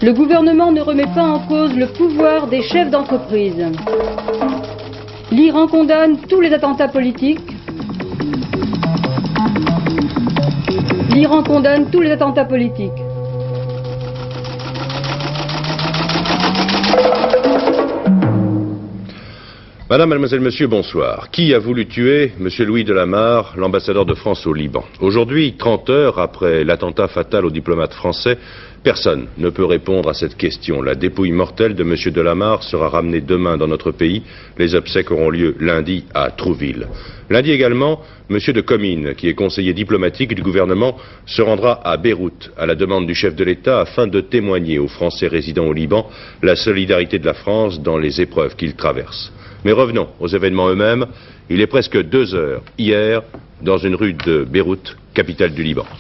Le gouvernement ne remet pas en cause le pouvoir des chefs d'entreprise. L'Iran condamne tous les attentats politiques. L'Iran condamne tous les attentats politiques. Madame, mademoiselle, monsieur, bonsoir. Qui a voulu tuer monsieur Louis Delamarre, l'ambassadeur de France au Liban? Aujourd'hui, 30 heures après l'attentat fatal au diplomate français, personne ne peut répondre à cette question. La dépouille mortelle de monsieur Delamarre sera ramenée demain dans notre pays. Les obsèques auront lieu lundi à Trouville. Lundi également, monsieur de Comines, qui est conseiller diplomatique du gouvernement, se rendra à Beyrouth à la demande du chef de l'État afin de témoigner aux Français résidant au Liban la solidarité de la France dans les épreuves qu'ils traversent. Mais revenons aux événements eux-mêmes. Il est presque 2 heures hier, dans une rue de Beyrouth, capitale du Liban.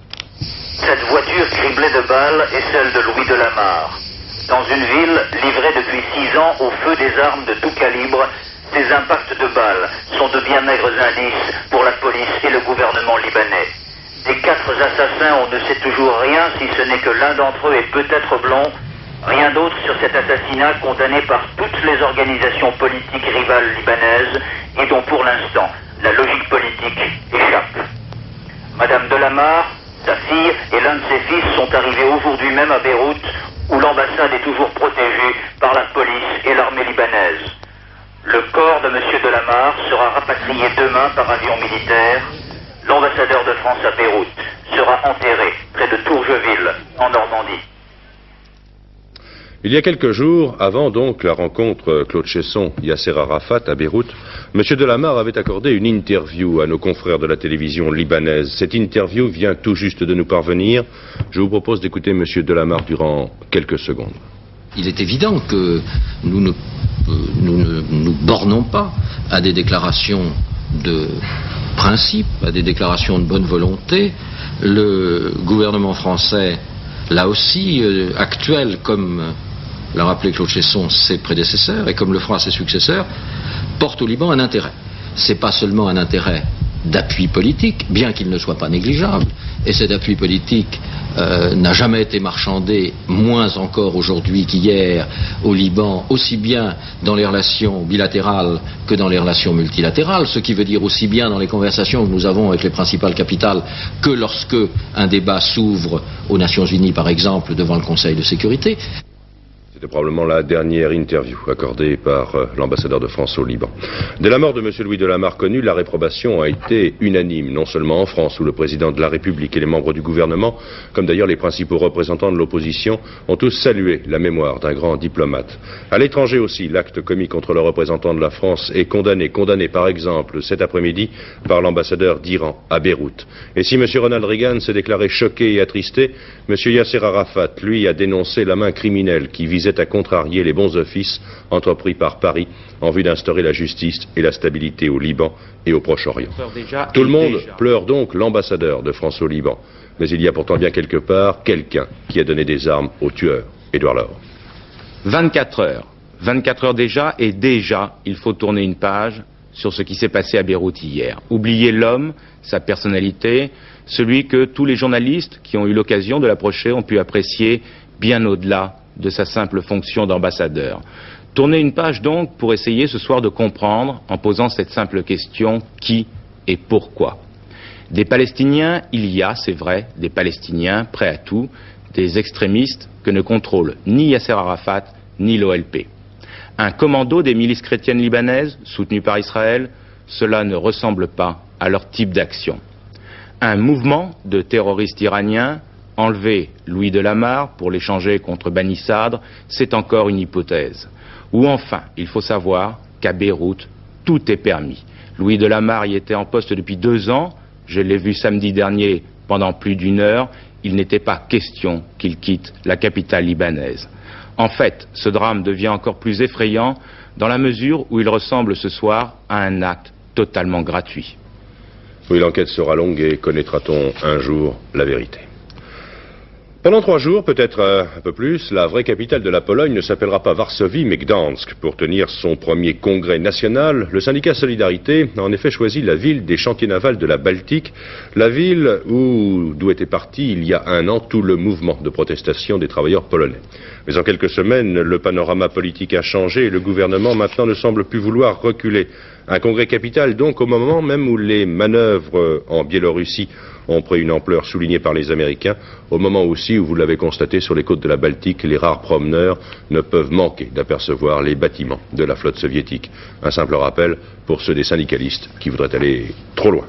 Cette voiture criblée de balles est celle de Louis Delamarre. Dans une ville livrée depuis 6 ans au feu des armes de tout calibre, ces impacts de balles sont de bien maigres indices pour la police et le gouvernement libanais. Des 4 assassins, on ne sait toujours rien, si ce n'est que l'un d'entre eux est peut-être blond. Rien d'autre sur cet assassinat condamné par toutes les organisations politiques rivales libanaises et dont pour l'instant la logique politique échappe. Madame Delamarre, sa fille et l'un de ses fils sont arrivés aujourd'hui même à Beyrouth où l'ambassade est toujours protégée par la police et l'armée libanaise. Le corps de monsieur Delamarre sera rapatrié demain par avion militaire. L'ambassadeur de France à Beyrouth sera enterré près de Tourgeville en Normandie. Il y a quelques jours, avant donc la rencontre Claude Chesson-Yasser Arafat à Beyrouth, M. Delamarre avait accordé une interview à nos confrères de la télévision libanaise. Cette interview vient tout juste de nous parvenir. Je vous propose d'écouter M. Delamarre durant quelques secondes. Il est évident que nous ne nous bornons pas à des déclarations de principe, à des déclarations de bonne volonté. Le gouvernement français, là aussi, actuel comme l'a rappelé Claude Chesson, ses prédécesseurs, et comme le fera ses successeurs, porte au Liban un intérêt. C'est pas seulement un intérêt d'appui politique, bien qu'il ne soit pas négligeable, et cet appui politique n'a jamais été marchandé, moins encore aujourd'hui qu'hier, au Liban, aussi bien dans les relations bilatérales que dans les relations multilatérales, ce qui veut dire aussi bien dans les conversations que nous avons avec les principales capitales que lorsque un débat s'ouvre aux Nations Unies, par exemple, devant le Conseil de sécurité. C'était probablement la dernière interview accordée par l'ambassadeur de France au Liban. Dès la mort de M. Louis Delamarre connu, la réprobation a été unanime, non seulement en France, où le président de la République et les membres du gouvernement, comme d'ailleurs les principaux représentants de l'opposition, ont tous salué la mémoire d'un grand diplomate. À l'étranger aussi, l'acte commis contre le représentant de la France est condamné par exemple cet après-midi par l'ambassadeur d'Iran à Beyrouth. Et si M. Ronald Reagan s'est déclaré choqué et attristé, M. Yasser Arafat, lui, a dénoncé la main criminelle qui visait à contrarier les bons offices entrepris par Paris en vue d'instaurer la justice et la stabilité au Liban et au Proche-Orient. Tout le monde pleure donc l'ambassadeur de France au Liban. Mais il y a pourtant bien quelque part quelqu'un qui a donné des armes au tueur, Édouard Laure. 24 heures déjà, et déjà il faut tourner une page sur ce qui s'est passé à Beyrouth hier. Oublier l'homme, sa personnalité, celui que tous les journalistes qui ont eu l'occasion de l'approcher ont pu apprécier bien au-delà de sa simple fonction d'ambassadeur. Tourner une page donc pour essayer ce soir de comprendre, en posant cette simple question, qui et pourquoi. Des Palestiniens, il y a, c'est vrai, des Palestiniens prêts à tout, des extrémistes que ne contrôlent ni Yasser Arafat ni l'OLP. Un commando des milices chrétiennes libanaises, soutenu par Israël, cela ne ressemble pas à leur type d'action. Un mouvement de terroristes iraniens, enlever Louis Delamarre pour l'échanger contre Bani Sadr, c'est encore une hypothèse. Ou enfin, il faut savoir qu'à Beyrouth, tout est permis. Louis Delamarre y était en poste depuis 2 ans, je l'ai vu samedi dernier pendant plus d'1 heure, il n'était pas question qu'il quitte la capitale libanaise. En fait, ce drame devient encore plus effrayant dans la mesure où il ressemble ce soir à un acte totalement gratuit. Oui, l'enquête sera longue et connaîtra-t-on un jour la vérité. Pendant 3 jours, peut-être un peu plus, la vraie capitale de la Pologne ne s'appellera pas Varsovie, mais Gdansk. Pour tenir son premier congrès national, le syndicat Solidarité a en effet choisi la ville des chantiers navals de la Baltique, la ville d'où était parti il y a 1 an tout le mouvement de protestation des travailleurs polonais. Mais en quelques semaines, le panorama politique a changé et le gouvernement maintenant ne semble plus vouloir reculer. Un congrès capital donc au moment même où les manœuvres en Biélorussie ont pris une ampleur soulignée par les Américains, au moment aussi où, vous l'avez constaté, sur les côtes de la Baltique, les rares promeneurs ne peuvent manquer d'apercevoir les bâtiments de la flotte soviétique. Un simple rappel pour ceux des syndicalistes qui voudraient aller trop loin.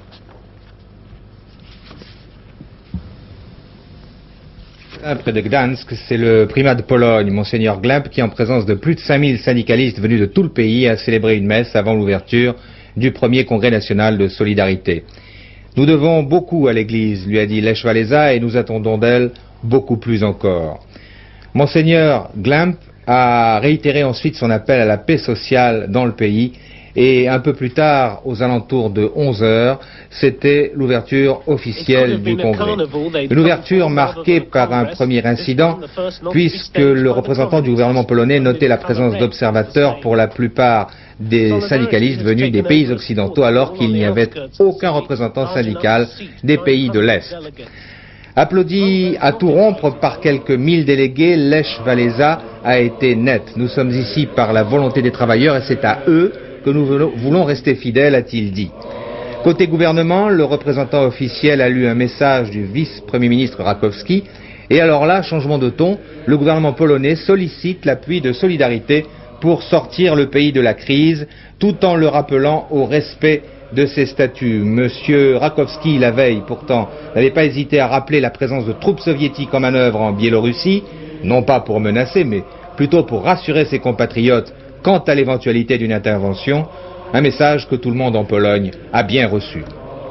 Près de Gdansk, c'est le primat de Pologne, Monseigneur Glimp, qui en présence de plus de 5000 syndicalistes venus de tout le pays a célébré une messe avant l'ouverture du premier congrès national de solidarité. Nous devons beaucoup à l'Église, lui a dit Lech Walesa, et nous attendons d'elle beaucoup plus encore. Monseigneur Glimp a réitéré ensuite son appel à la paix sociale dans le pays, et un peu plus tard, aux alentours de 11 heures, c'était l'ouverture officielle du congrès. Une ouverture marquée par un premier incident, puisque le représentant du gouvernement polonais notait la présence d'observateurs pour la plupart des syndicalistes venus des pays occidentaux, alors qu'il n'y avait aucun représentant syndical des pays de l'Est. Applaudi à tout rompre par quelques 1000 délégués, Lech Walesa a été net. Nous sommes ici par la volonté des travailleurs et c'est à eux que nous voulons rester fidèles, a-t-il dit. Côté gouvernement, le représentant officiel a lu un message du vice-premier ministre Rakowski, et alors là, changement de ton, le gouvernement polonais sollicite l'appui de Solidarité pour sortir le pays de la crise, tout en le rappelant au respect de ses statuts. Monsieur Rakowski, la veille, pourtant, n'avait pas hésité à rappeler la présence de troupes soviétiques en manœuvre en Biélorussie, non pas pour menacer, mais plutôt pour rassurer ses compatriotes quant à l'éventualité d'une intervention, un message que tout le monde en Pologne a bien reçu.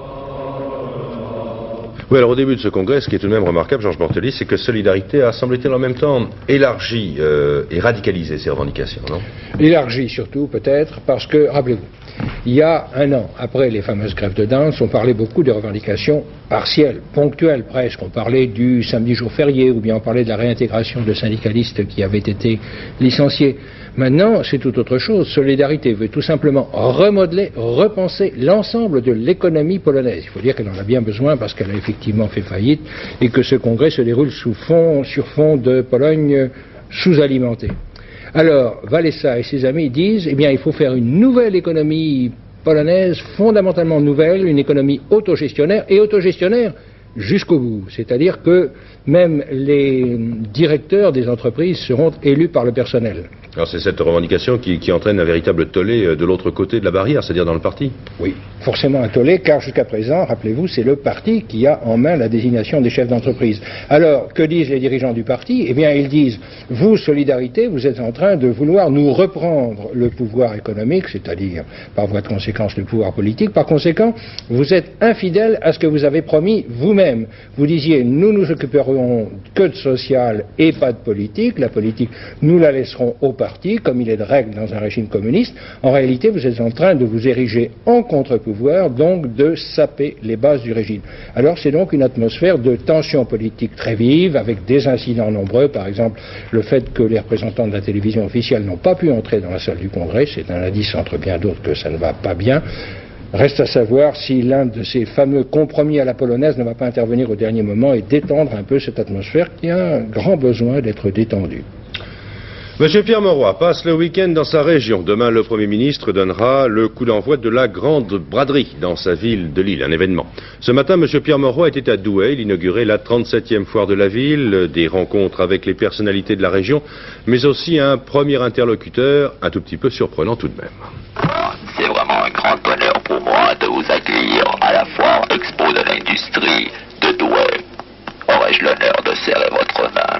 Oui, alors au début de ce congrès, ce qui est tout de même remarquable, Georges Bortelli, c'est que Solidarité a, semble-t-il, en même temps élargi et radicalisé ses revendications, non? Élargi surtout, peut-être, parce que, rappelez-vous, il y a 1 an, après les fameuses grèves de Gdansk, on parlait beaucoup des revendications partielles, ponctuelles presque. On parlait du samedi jour férié, ou bien on parlait de la réintégration de syndicalistes qui avaient été licenciés. Maintenant, c'est tout autre chose. Solidarité veut tout simplement remodeler, repenser l'ensemble de l'économie polonaise. Il faut dire qu'elle en a bien besoin parce qu'elle a effectivement fait faillite et que ce congrès se déroule sur fond de Pologne sous-alimentée. Alors, Walesa et ses amis disent, eh bien, il faut faire une nouvelle économie polonaise, fondamentalement nouvelle, une économie autogestionnaire, et autogestionnaire jusqu'au bout. C'est-à-dire que même les directeurs des entreprises seront élus par le personnel. Alors c'est cette revendication qui entraîne un véritable tollé de l'autre côté de la barrière, c'est-à-dire dans le parti? Oui, forcément un tollé, car jusqu'à présent, rappelez-vous, c'est le parti qui a en main la désignation des chefs d'entreprise. Alors, que disent les dirigeants du parti? Eh bien, ils disent, vous, Solidarité, vous êtes en train de vouloir nous reprendre le pouvoir économique, c'est-à-dire, par voie de conséquence, le pouvoir politique. Par conséquent, vous êtes infidèles à ce que vous avez promis vous-même. Vous disiez, nous nous occuperons que de social et pas de politique. La politique, nous la laisserons au parti, comme il est de règle dans un régime communiste. En réalité, vous êtes en train de vous ériger en contre-pouvoir, donc de saper les bases du régime. Alors c'est donc une atmosphère de tension politique très vive, avec des incidents nombreux, par exemple le fait que les représentants de la télévision officielle n'ont pas pu entrer dans la salle du Congrès, c'est un indice entre bien d'autres que ça ne va pas bien. Reste à savoir si l'un de ces fameux compromis à la polonaise ne va pas intervenir au dernier moment et détendre un peu cette atmosphère qui a un grand besoin d'être détendue. Monsieur Pierre Mauroy passe le week-end dans sa région. Demain, le Premier ministre donnera le coup d'envoi de la grande braderie dans sa ville de Lille, un événement. Ce matin, Monsieur Pierre Mauroy était à Douai. Il inaugurait la 37e foire de la ville, des rencontres avec les personnalités de la région, mais aussi un premier interlocuteur un tout petit peu surprenant tout de même. C'est vraiment un grand honneur pour moi de vous accueillir à la foire Expo de l'industrie de Douai. Aurais-je l'honneur de serrer votre main?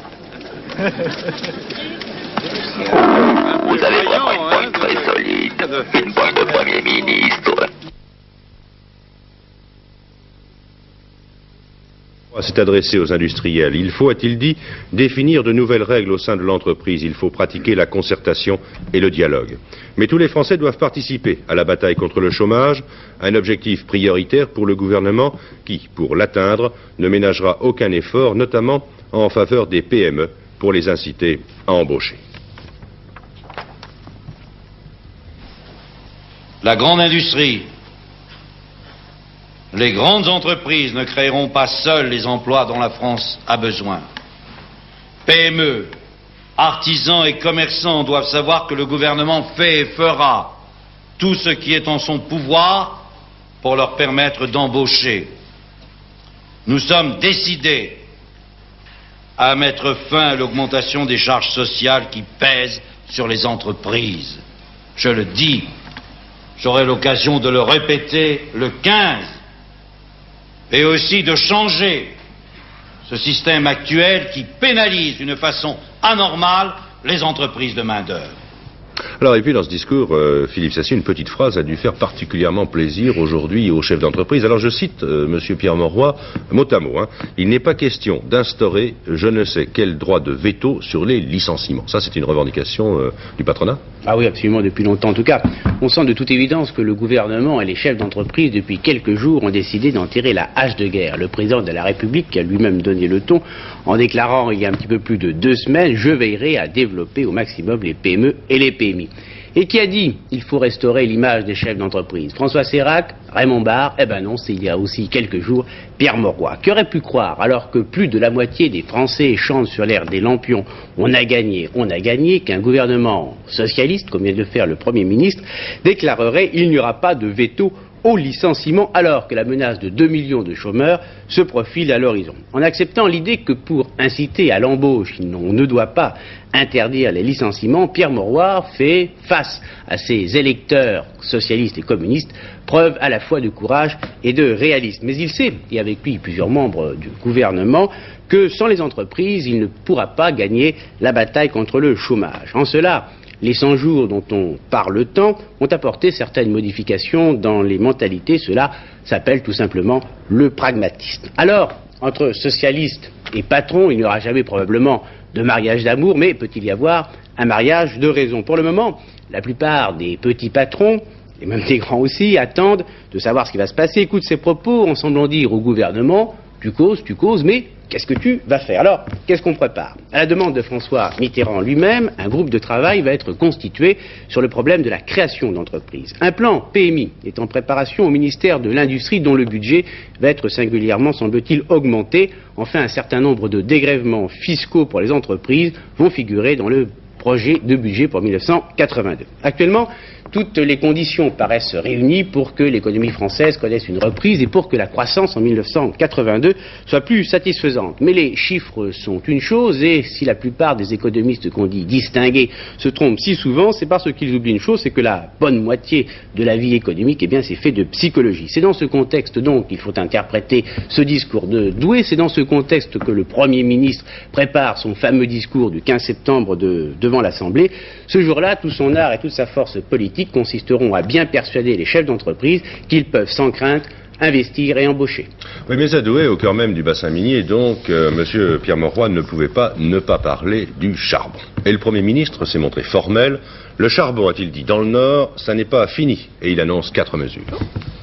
Vous avez vraiment une poigne très solide, une poigne de Premier ministre. s'est adressé aux industriels. Il faut, a-t-il dit, définir de nouvelles règles au sein de l'entreprise. Il faut pratiquer la concertation et le dialogue. Mais tous les Français doivent participer à la bataille contre le chômage, un objectif prioritaire pour le gouvernement qui, pour l'atteindre, ne ménagera aucun effort, notamment en faveur des PME, pour les inciter à embaucher. La grande industrie, les grandes entreprises ne créeront pas seules les emplois dont la France a besoin. PME, artisans et commerçants doivent savoir que le gouvernement fait et fera tout ce qui est en son pouvoir pour leur permettre d'embaucher. Nous sommes décidés à mettre fin à l'augmentation des charges sociales qui pèsent sur les entreprises. Je le dis, j'aurai l'occasion de le répéter le 15, et aussi de changer ce système actuel qui pénalise d'une façon anormale les entreprises de main-d'œuvre. Alors, et puis dans ce discours, Philippe Sassy, une petite phrase a dû faire particulièrement plaisir aujourd'hui aux chefs d'entreprise. Alors je cite Monsieur Pierre Mauroy, mot à mot, il n'est pas question d'instaurer je ne sais quel droit de veto sur les licenciements. Ça, c'est une revendication du patronat? Ah oui, absolument, depuis longtemps. En tout cas, on sent de toute évidence que le gouvernement et les chefs d'entreprise, depuis quelques jours, ont décidé d'enterrer la hache de guerre. Le président de la République qui a lui-même donné le ton en déclarant il y a un petit peu plus de 2 semaines « Je veillerai à développer au maximum les PME et les PMI ». Et qui a dit il faut restaurer l'image des chefs d'entreprise? François Sérac, Raymond Barre? Eh ben non, c'est il y a aussi quelques jours Pierre Mauroy. Qui aurait pu croire, alors que plus de la moitié des Français chantent sur l'air des lampions, on a gagné, qu'un gouvernement socialiste, comme vient de le faire le Premier ministre, déclarerait il n'y aura pas de veto au licenciement, alors que la menace de 2 millions de chômeurs se profile à l'horizon. En acceptant l'idée que pour inciter à l'embauche, on ne doit pas interdire les licenciements, Pierre Mauroy fait, face à ses électeurs socialistes et communistes, preuve à la fois de courage et de réalisme. Mais il sait, et avec lui plusieurs membres du gouvernement, que sans les entreprises, il ne pourra pas gagner la bataille contre le chômage. En cela, les 100 jours dont on parle tant ont apporté certaines modifications dans les mentalités. Cela s'appelle tout simplement le pragmatisme. Alors, entre socialistes et patrons, il n'y aura jamais probablement de mariage d'amour, mais peut-il y avoir un mariage de raison? Pour le moment, la plupart des petits patrons, et même des grands aussi, attendent de savoir ce qui va se passer, écoutent ces propos en semblant dire au gouvernement « tu causes, mais qu'est-ce que tu vas faire ?» Alors, qu'est-ce qu'on prépare? À la demande de François Mitterrand lui-même, un groupe de travail va être constitué sur le problème de la création d'entreprises. Un plan PMI est en préparation au ministère de l'Industrie, dont le budget va être singulièrement, semble-t-il, augmenté. Enfin, un certain nombre de dégrèvements fiscaux pour les entreprises vont figurer dans le projet de budget pour 1982. Actuellement, toutes les conditions paraissent réunies pour que l'économie française connaisse une reprise et pour que la croissance en 1982 soit plus satisfaisante. Mais les chiffres sont une chose, et si la plupart des économistes qu'on dit distingués se trompent si souvent, c'est parce qu'ils oublient une chose, c'est que la bonne moitié de la vie économique, eh bien, c'est fait de psychologie. C'est dans ce contexte donc qu'il faut interpréter ce discours de Douai, c'est dans ce contexte que le Premier ministre prépare son fameux discours du 15 septembre devant l'Assemblée. Ce jour-là, tout son art et toute sa force politique consisteront à bien persuader les chefs d'entreprise qu'ils peuvent sans crainte investir et embaucher. Oui, mais à Douai, au cœur même du bassin minier, donc, Monsieur Pierre Mauroy ne pouvait pas ne pas parler du charbon. Et le Premier ministre s'est montré formel. Le charbon, a-t-il dit, dans le Nord, ça n'est pas fini. Et il annonce 4 mesures.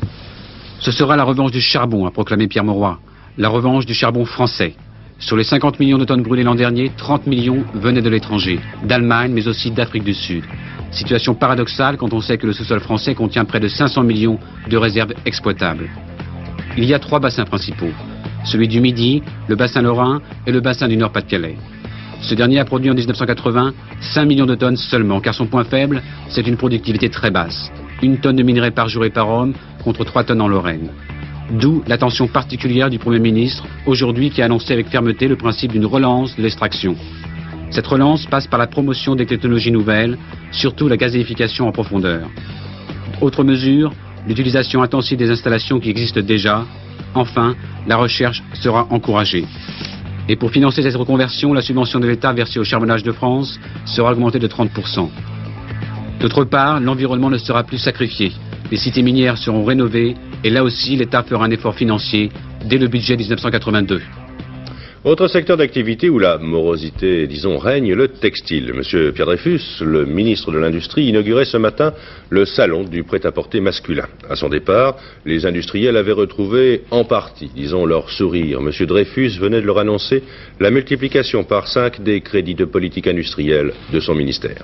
Ce sera la revanche du charbon, a proclamé Pierre Mauroy. La revanche du charbon français. Sur les 50 millions de tonnes brûlées l'an dernier, 30 millions venaient de l'étranger, d'Allemagne, mais aussi d'Afrique du Sud. Situation paradoxale quand on sait que le sous-sol français contient près de 500 millions de réserves exploitables. Il y a 3 bassins principaux, celui du Midi, le bassin lorrain et le bassin du Nord-Pas-de-Calais. Ce dernier a produit en 1980 5 millions de tonnes seulement, car son point faible, c'est une productivité très basse. 1 tonne de minerai par jour et par homme, contre 3 tonnes en Lorraine. D'où l'attention particulière du Premier ministre, aujourd'hui, qui a annoncé avec fermeté le principe d'une relance de l'extraction. Cette relance passe par la promotion des technologies nouvelles, surtout la gazéification en profondeur. Autre mesure, l'utilisation intensive des installations qui existent déjà. Enfin, la recherche sera encouragée. Et pour financer cette reconversion, la subvention de l'État versée au Charbonnage de France sera augmentée de 30%. D'autre part, l'environnement ne sera plus sacrifié. Les cités minières seront rénovées Et là aussi, l'État fera un effort financier dès le budget 1982. Autre secteur d'activité où la morosité, disons, règne, le textile. Monsieur Pierre Dreyfus, le ministre de l'Industrie, inaugurait ce matin le salon du prêt-à-porter masculin. À son départ, les industriels avaient retrouvé en partie, disons, leur sourire. Monsieur Dreyfus venait de leur annoncer la multiplication par 5 des crédits de politique industrielle de son ministère.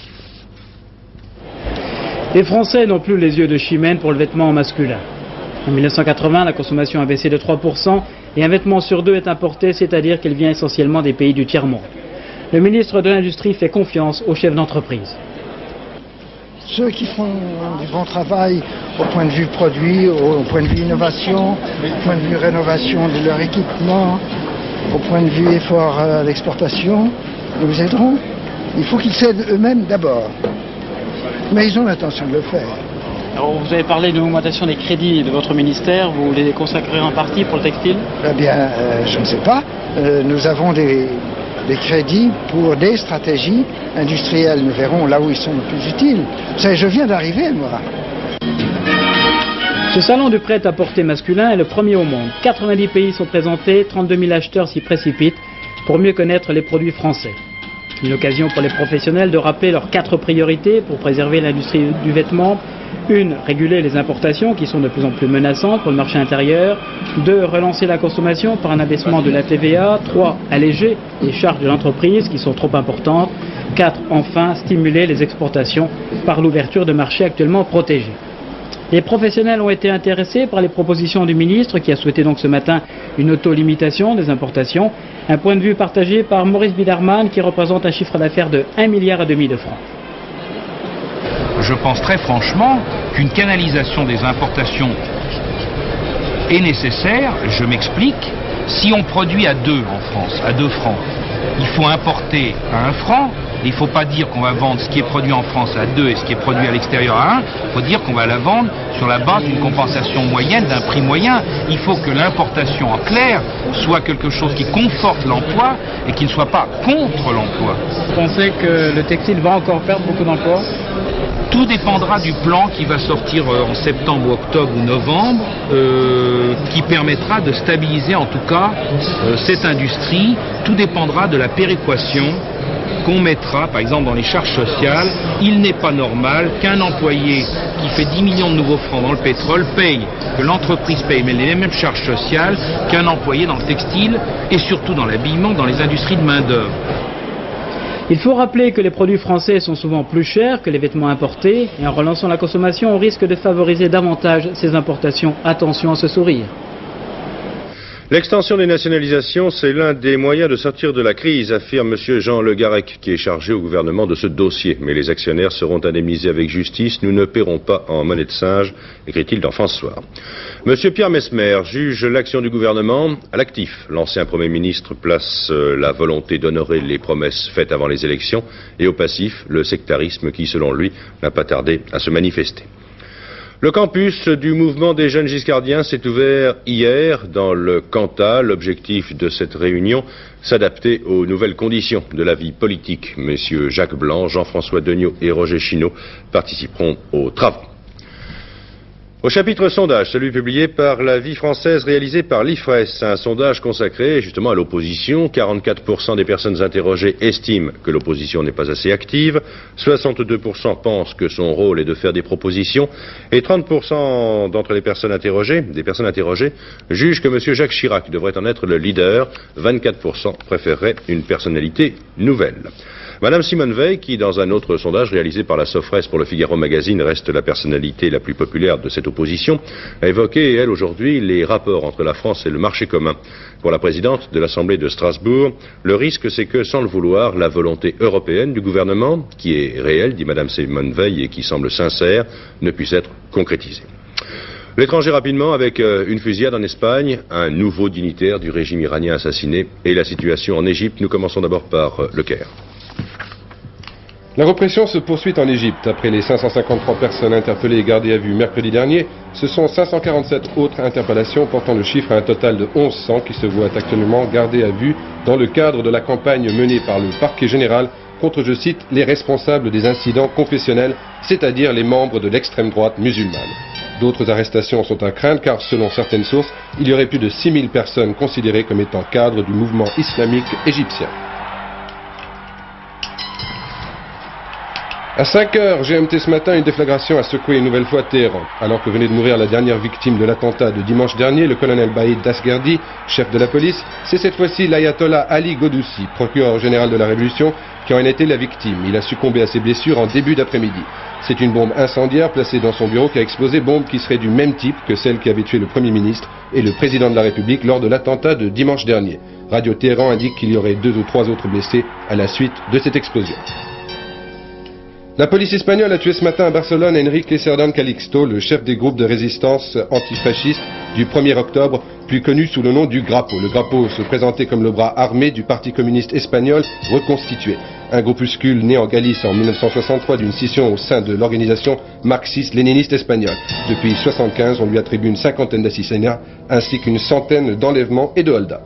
Les Français n'ont plus les yeux de chimène pour le vêtement masculin. En 1980, la consommation a baissé de 3% et un vêtement sur 2 est importé, c'est-à-dire qu'il vient essentiellement des pays du tiers-monde. Le ministre de l'Industrie fait confiance aux chefs d'entreprise. Ceux qui font du bon travail au point de vue produit, au point de vue innovation, au point de vue rénovation de leur équipement, au point de vue effort à l'exportation, nous vous aiderons. Il faut qu'ils s'aident eux-mêmes d'abord. Mais ils ont l'intention de le faire. Alors, vous avez parlé de l'augmentation des crédits de votre ministère, vous les consacrerez en partie pour le textile? Eh bien, je ne sais pas. Nous avons des crédits pour des stratégies industrielles. Nous verrons là où ils sont le plus utiles. Vous savez, je viens d'arriver, moi. Ce salon du prêt-à-porter masculin est le premier au monde. 90 pays sont présentés, 32 000 acheteurs s'y précipitent pour mieux connaître les produits français. Une occasion pour les professionnels de rappeler leurs 4 priorités pour préserver l'industrie du vêtement. 1. Réguler les importations qui sont de plus en plus menaçantes pour le marché intérieur. 2. Relancer la consommation par un abaissement de la TVA. 3. Alléger les charges de l'entreprise qui sont trop importantes. 4. Enfin, stimuler les exportations par l'ouverture de marchés actuellement protégés. Les professionnels ont été intéressés par les propositions du ministre qui a souhaité donc ce matin une auto-limitation des importations. Un point de vue partagé par Maurice Biderman qui représente un chiffre d'affaires de 1,5 milliard de francs. Je pense très franchement qu'une canalisation des importations est nécessaire. Je m'explique. Si on produit à 2 en France, à 2 francs, il faut importer à 1 franc. Il ne faut pas dire qu'on va vendre ce qui est produit en France à 2 et ce qui est produit à l'extérieur à 1. Il faut dire qu'on va la vendre sur la base d'une compensation moyenne, d'un prix moyen. Il faut que l'importation en clair soit quelque chose qui conforte l'emploi et qui ne soit pas contre l'emploi. Vous pensez que le textile va encore perdre beaucoup d'emplois? Tout dépendra du plan qui va sortir en septembre, octobre ou novembre, qui permettra de stabiliser en tout cas cette industrie. Tout dépendra de la péréquation qu'on mettra, par exemple, dans les charges sociales. Il n'est pas normal qu'un employé qui fait 10 millions de nouveaux francs dans le pétrole paye, que l'entreprise paye, mais les mêmes charges sociales qu'un employé dans le textile et surtout dans l'habillement, dans les industries de main-d'œuvre. Il faut rappeler que les produits français sont souvent plus chers que les vêtements importés et en relançant la consommation, on risque de favoriser davantage ces importations. Attention à ce sourire. L'extension des nationalisations, c'est l'un des moyens de sortir de la crise, affirme M. Jean Le Garec, qui est chargé au gouvernement de ce dossier. Mais les actionnaires seront indemnisés avec justice. Nous ne paierons pas en monnaie de singe, écrit-il dans France Soir. M. Pierre Messmer juge l'action du gouvernement à l'actif. L'ancien Premier ministre place la volonté d'honorer les promesses faites avant les élections et au passif, le sectarisme qui, selon lui, n'a pas tardé à se manifester. Le campus du mouvement des jeunes giscardiens s'est ouvert hier dans le Cantal. L'objectif de cette réunion, s'adapter aux nouvelles conditions de la vie politique. Messieurs Jacques Blanc, Jean-François Degnaud et Roger Chinot participeront aux travaux. Au chapitre sondage, celui publié par La Vie française réalisé par l'IFRES, un sondage consacré justement à l'opposition. 44% des personnes interrogées estiment que l'opposition n'est pas assez active, 62% pensent que son rôle est de faire des propositions et 30% d'entre les personnes interrogées, jugent que M. Jacques Chirac devrait en être le leader, 24% préféreraient une personnalité nouvelle. Madame Simone Veil, qui dans un autre sondage réalisé par la Sofres pour le Figaro Magazine reste la personnalité la plus populaire de cette opposition, a évoqué, elle, aujourd'hui, les rapports entre la France et le marché commun. Pour la présidente de l'Assemblée de Strasbourg, le risque c'est que, sans le vouloir, la volonté européenne du gouvernement, qui est réelle, dit Madame Simone Veil, et qui semble sincère, ne puisse être concrétisée. L'étranger rapidement, avec une fusillade en Espagne, un nouveau dignitaire du régime iranien assassiné, et la situation en Égypte. Nous commençons d'abord par Le Caire. La répression se poursuit en Égypte. Après les 553 personnes interpellées et gardées à vue mercredi dernier, ce sont 547 autres interpellations portant le chiffre à un total de 1100 qui se voient actuellement gardées à vue dans le cadre de la campagne menée par le parquet général contre, je cite, les responsables des incidents confessionnels, c'est-à-dire les membres de l'extrême droite musulmane. D'autres arrestations sont à craindre car, selon certaines sources, il y aurait plus de 6000 personnes considérées comme étant cadres du mouvement islamique égyptien. À 5 heures GMT ce matin, une déflagration a secoué une nouvelle fois Téhéran. Alors que venait de mourir la dernière victime de l'attentat de dimanche dernier, le colonel Baïd Dasgherdi, chef de la police, c'est cette fois-ci l'ayatollah Ali Ghodussi, procureur général de la Révolution, qui en était la victime. Il a succombé à ses blessures en début d'après-midi. C'est une bombe incendiaire placée dans son bureau qui a explosé, bombe qui serait du même type que celle qui avait tué le Premier ministre et le président de la République lors de l'attentat de dimanche dernier. Radio Téhéran indique qu'il y aurait 2 ou 3 autres blessés à la suite de cette explosion. La police espagnole a tué ce matin à Barcelone Enrique Cerdán Calixto, le chef des groupes de résistance antifasciste du 1er octobre, plus connu sous le nom du Grapo. Le Grapo se présentait comme le bras armé du Parti communiste espagnol reconstitué. Un groupuscule né en Galice en 1963 d'une scission au sein de l'organisation marxiste-léniniste espagnole. Depuis 1975, on lui attribue une cinquantaine d'assassinats ainsi qu'une centaine d'enlèvements et de hold-up.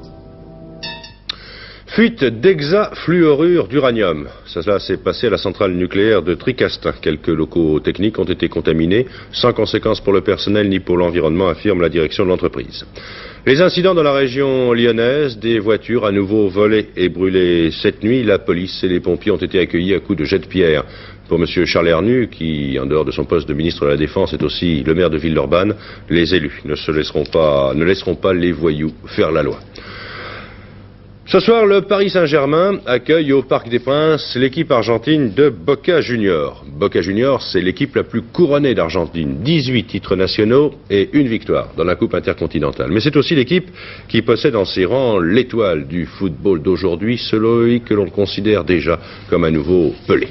Fuite d'hexafluorure d'uranium. Cela s'est passé à la centrale nucléaire de Tricastin. Quelques locaux techniques ont été contaminés, sans conséquence pour le personnel ni pour l'environnement, affirme la direction de l'entreprise. Les incidents dans la région lyonnaise, des voitures à nouveau volées et brûlées cette nuit, la police et les pompiers ont été accueillis à coups de jets de pierre. Pour M. Charles Hernu, qui, en dehors de son poste de ministre de la Défense, est aussi le maire de Villeurbanne, les élus ne laisseront pas les voyous faire la loi. Ce soir, le Paris Saint-Germain accueille au Parc des Princes l'équipe argentine de Boca Juniors. Boca Juniors, c'est l'équipe la plus couronnée d'Argentine. 18 titres nationaux et une victoire dans la Coupe intercontinentale. Mais c'est aussi l'équipe qui possède en ses rangs l'étoile du football d'aujourd'hui, celui que l'on considère déjà comme un nouveau Pelé.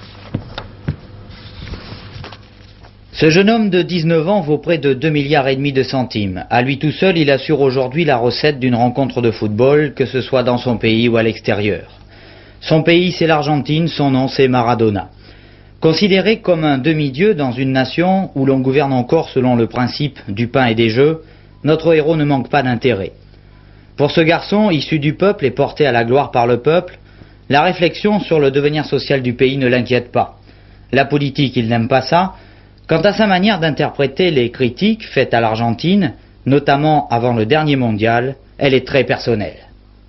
Ce jeune homme de 19 ans vaut près de 2,5 milliards de centimes. À lui tout seul, il assure aujourd'hui la recette d'une rencontre de football, que ce soit dans son pays ou à l'extérieur. Son pays, c'est l'Argentine, son nom, c'est Maradona. Considéré comme un demi-dieu dans une nation où l'on gouverne encore selon le principe du pain et des jeux, notre héros ne manque pas d'intérêt. Pour ce garçon, issu du peuple et porté à la gloire par le peuple, la réflexion sur le devenir social du pays ne l'inquiète pas. La politique, il n'aime pas ça. Quant à sa manière d'interpréter les critiques faites à l'Argentine, notamment avant le dernier mondial, elle est très personnelle.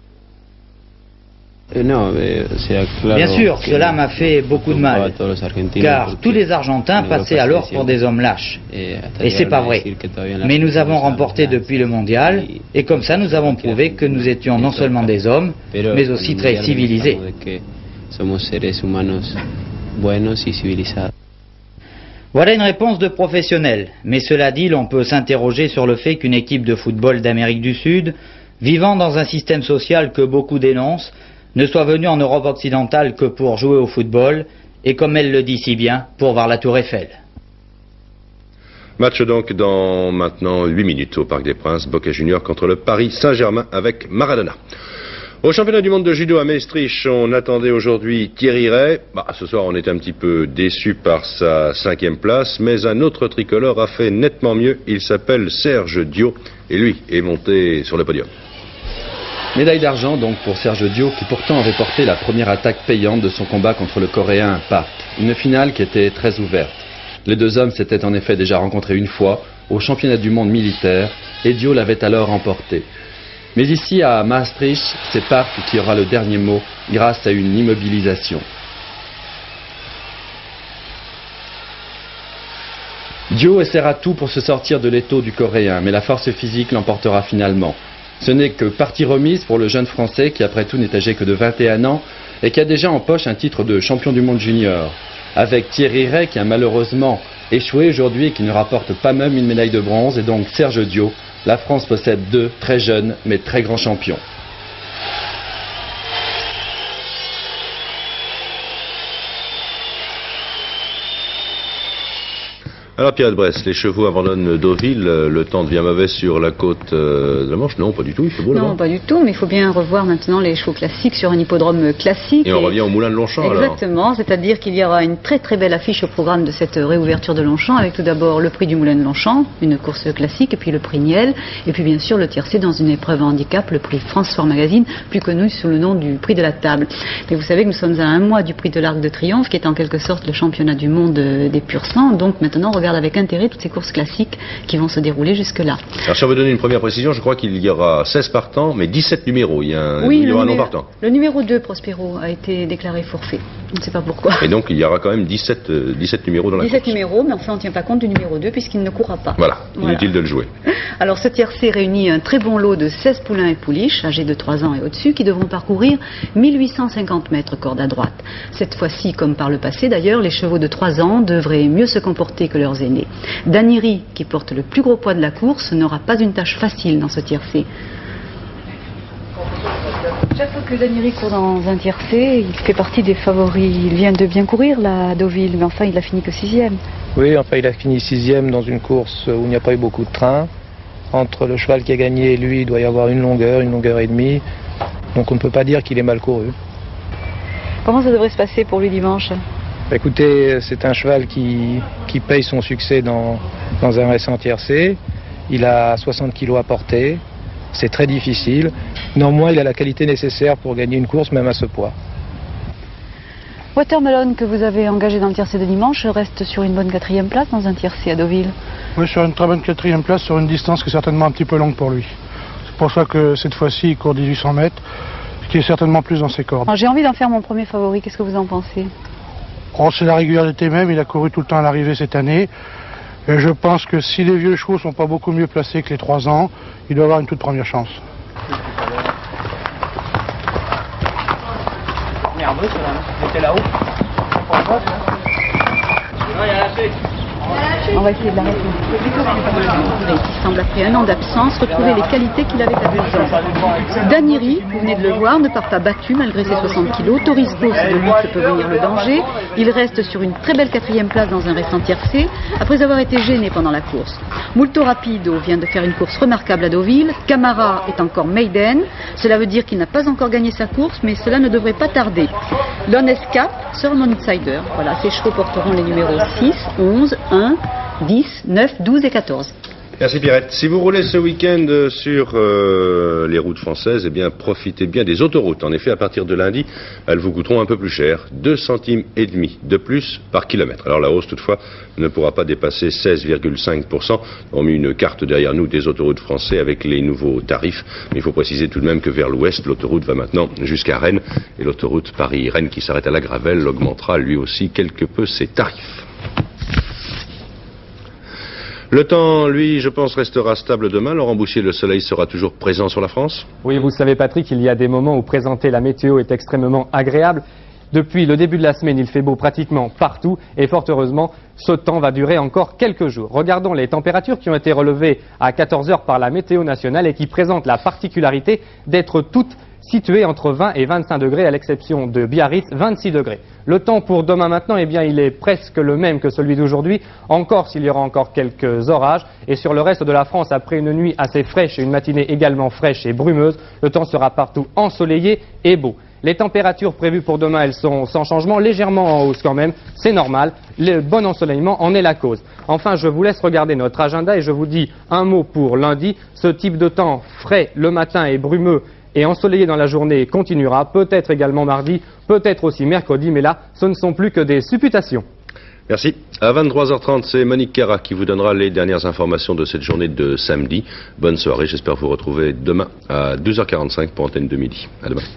Bien sûr, cela m'a fait beaucoup de mal, car tous les Argentins passaient alors pour des hommes lâches. Et c'est pas vrai. Mais nous avons remporté depuis le mondial, et comme ça nous avons prouvé que nous étions non seulement des hommes, mais aussi très civilisés. Voilà une réponse de professionnel, mais cela dit, l'on peut s'interroger sur le fait qu'une équipe de football d'Amérique du Sud, vivant dans un système social que beaucoup dénoncent, ne soit venue en Europe occidentale que pour jouer au football, et comme elle le dit si bien, pour voir la Tour Eiffel. Match donc dans maintenant 8 minutes au Parc des Princes, Boca Juniors contre le Paris Saint-Germain avec Maradona. Au championnat du monde de judo à Maestricht, on attendait aujourd'hui Thierry Rey. Ce soir, on est un petit peu déçu par sa 5e place, mais un autre tricolore a fait nettement mieux. Il s'appelle Serge Diot et lui est monté sur le podium. Médaille d'argent donc pour Serge Diot, qui pourtant avait porté la première attaque payante de son combat contre le Coréen Park. Une finale qui était très ouverte. Les deux hommes s'étaient en effet déjà rencontrés une fois au championnat du monde militaire et Diot l'avait alors emporté. Mais ici, à Maastricht, c'est Park qui aura le dernier mot grâce à une immobilisation. Diot essaiera tout pour se sortir de l'étau du Coréen, mais la force physique l'emportera finalement. Ce n'est que partie remise pour le jeune Français qui, après tout, n'est âgé que de 21 ans et qui a déjà en poche un titre de champion du monde junior. Avec Thierry Rey qui a malheureusement échoué aujourd'hui et qui ne rapporte pas même une médaille de bronze, et donc Serge Diot, la France possède deux très jeunes mais très grands champions. Alors Pierre de Bresse, les chevaux abandonnent Deauville, le temps devient mauvais sur la côte de la Manche? Non, pas du tout, il fait beau là-bas. Non, pas du tout, mais il faut bien revoir maintenant les chevaux classiques sur un hippodrome classique. Et on revient au Moulin de Longchamp alors. Exactement, c'est-à-dire qu'il y aura une très très belle affiche au programme de cette réouverture de Longchamp, avec tout d'abord le prix du Moulin de Longchamp, une course classique, et puis le prix Niel, et puis bien sûr le tiercé dans une épreuve handicap, le prix France Sport Magazine, plus connu sous le nom du prix de la table. Mais vous savez que nous sommes à un mois du prix de l'Arc de Triomphe, qui est en quelque sorte le championnat du monde des pur sang, donc maintenant regardez regarde avec intérêt toutes ces courses classiques qui vont se dérouler jusque-là. Alors si on veut donner une première précision, je crois qu'il y aura 16 partants, mais 17 numéros. Il y aura un non partant. Le numéro 2, Prospero, a été déclaré forfait. On ne sait pas pourquoi. Et donc il y aura quand même 17 numéros dans la 17 course. numéros, mais enfin on ne tient pas compte du numéro 2 puisqu'il ne courra pas. Voilà, inutile de le jouer. Alors ce tiercé réunit un très bon lot de 16 poulains et pouliches, âgés de 3 ans et au-dessus, qui devront parcourir 1850 mètres corde à droite. Cette fois-ci, comme par le passé d'ailleurs, les chevaux de 3 ans devraient mieux se comporter que leurs aînés. Daniri, qui porte le plus gros poids de la course, n'aura pas une tâche facile dans ce tiercé. Chaque fois que Daniri court dans un tiercé, il fait partie des favoris. Il vient de bien courir là, à Deauville, mais enfin il a fini que 6e. Oui, enfin il a fini 6e dans une course où il n'y a pas eu beaucoup de train. Entre le cheval qui a gagné et lui, il doit y avoir une longueur et demie. Donc on ne peut pas dire qu'il est mal couru. Comment ça devrait se passer pour lui dimanche? Écoutez, c'est un cheval qui paye son succès dans un récent tiercé. Il a 60 kilos à porter. C'est très difficile. Néanmoins, il a la qualité nécessaire pour gagner une course, même à ce poids. Watermelon, que vous avez engagé dans le tiercé de dimanche, reste sur une bonne 4e place dans un tiercé à Deauville. Oui, sur une très bonne 4e place, sur une distance qui est certainement un petit peu longue pour lui. C'est pour ça que cette fois-ci, il court 1800 mètres, ce qui est certainement plus dans ses cordes. J'ai envie d'en faire mon premier favori, qu'est-ce que vous en pensez? Oh, c'est la régularité même, il a couru tout le temps à l'arrivée cette année. Et je pense que si les vieux chevaux ne sont pas beaucoup mieux placés que les 3 ans, il doit avoir une toute première chance. Nerveux, il était là-haut. On va essayer de l'arrêter. Qui semble, après un an d'absence, retrouver les qualités qu'il avait à 2 ans. Daniri, vous venez de le voir, ne part pas battu malgré ses 60 kilos. Torisco, c'est de lui que peut venir le danger. Il reste sur une très belle 4e place dans un récent tiercé, après avoir été gêné pendant la course. Multo Rapido vient de faire une course remarquable à Deauville. Camara est encore maiden. Cela veut dire qu'il n'a pas encore gagné sa course, mais cela ne devrait pas tarder. Lone Escape sera mon outsider. Voilà, ces chevaux porteront les numéros 6, 11, 1, 10, 9, 12 et 14. Merci Pierrette. Si vous roulez ce week-end sur les routes françaises, eh bien profitez bien des autoroutes. En effet, à partir de lundi, elles vous coûteront un peu plus cher, 2,5 centimes de plus par kilomètre. Alors la hausse toutefois ne pourra pas dépasser 16,5%. On a mis une carte derrière nous des autoroutes françaises avec les nouveaux tarifs. Mais il faut préciser tout de même que vers l'ouest, l'autoroute va maintenant jusqu'à Rennes. Et l'autoroute Paris-Rennes qui s'arrête à la Gravelle augmentera lui aussi quelque peu ses tarifs. Le temps, lui, je pense, restera stable demain. Laurent Boussier, le soleil sera toujours présent sur la France? Oui, vous savez, Patrick, il y a des moments où présenter la météo est extrêmement agréable. Depuis le début de la semaine, il fait beau pratiquement partout et fort heureusement, ce temps va durer encore quelques jours. Regardons les températures qui ont été relevées à 14 h par la météo nationale et qui présentent la particularité d'être toutes situées entre 20 et 25 degrés, à l'exception de Biarritz, 26 degrés. Le temps pour demain maintenant, eh bien, il est presque le même que celui d'aujourd'hui. En Corse, il y aura encore quelques orages. Et sur le reste de la France, après une nuit assez fraîche et une matinée également fraîche et brumeuse, le temps sera partout ensoleillé et beau. Les températures prévues pour demain, elles sont sans changement, légèrement en hausse quand même. C'est normal. Le bon ensoleillement en est la cause. Enfin, je vous laisse regarder notre agenda et je vous dis un mot pour lundi. Ce type de temps frais le matin et brumeux et ensoleillé dans la journée continuera, peut-être également mardi, peut-être aussi mercredi, mais là, ce ne sont plus que des supputations. Merci. À 23h30, c'est Monique Cara qui vous donnera les dernières informations de cette journée de samedi. Bonne soirée, j'espère vous retrouver demain à 12h45 pour Antenne de Midi. À demain.